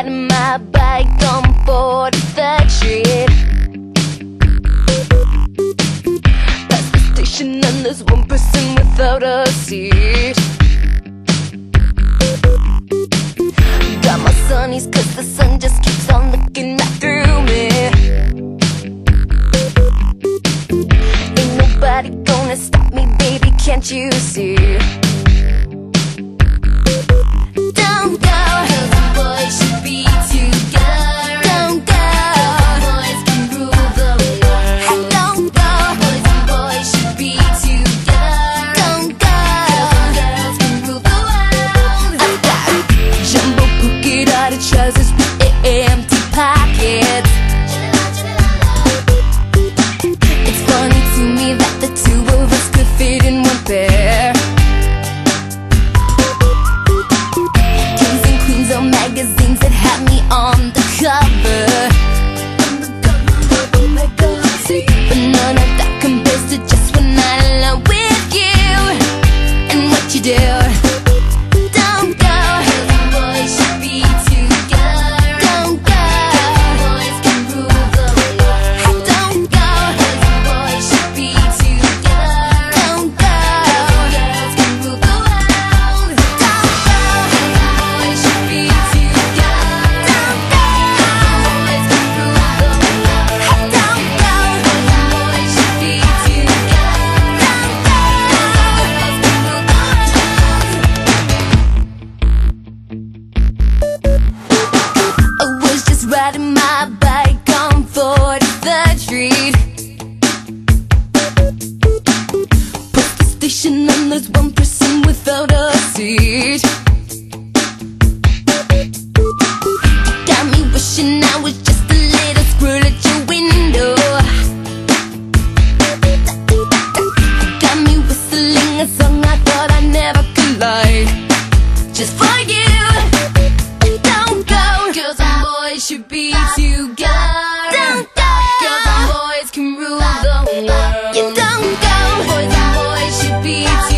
riding my bike on 43rd Street. Past the station and there's one person without a seat. Got my sunnies cause the sun just keeps on looking right through me. Ain't nobody gonna stop me, baby, can't you see? Don't go, cause the boys should be together. Don't go, cause the boys can rule the world. Hey, don't go, boys and boys should be together. Don't go, cause the girls can rule the world. I got jumbo polka-dotted trousers with empty pockets. It's funny to me that the two of us could fit in one pair. Magazines that had me on the cover, but none of that compares to just one night alone with you and what you do. Don't go, cause the boys should be together. Don't go, cause the boys can rule the world. Don't go, cause the boys should be together. Don't go, cause the girls can rule the world. Don't go, cause the boys should be riding my bike on 43rd Street. Past the station and there's one person without a seat. You got me wishing I was just a little squirrel at your window. You got me whistling a song I thought I never could like, just for you. Don't go, cause should be together. Don't go, girls and boys can rule the world. You don't go, boys and boys should be together.